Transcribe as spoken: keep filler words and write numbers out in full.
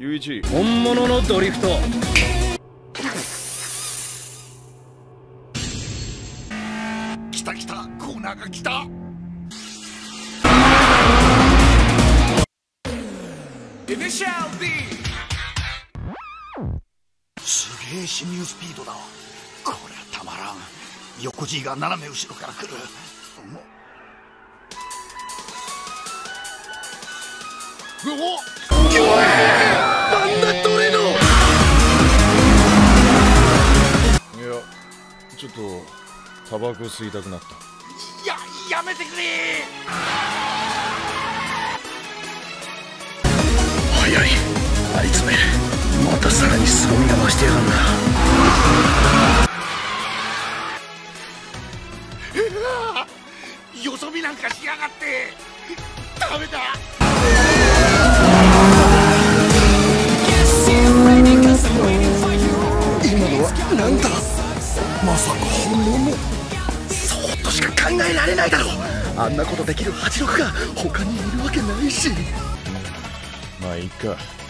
ユイチ、本物のドリフト。 来た来た、コーナーが来た。イニシャル D。 すげえ侵入スピードだ。こりゃたまらん。横 G が斜め後ろから来る。うおっ、なんだトレノ。 いや、ちょっとタバコ吸いたくなった。 や、やめてくれ。早い、あいつめ。またさらに凄みが増してやがんな。よそ見なんかしやがって。ダメだ。今のはなんだ。まさか本物。そうとしか考えられないだろう。あんなことできる八六が他にいるわけないし。 まあいいか。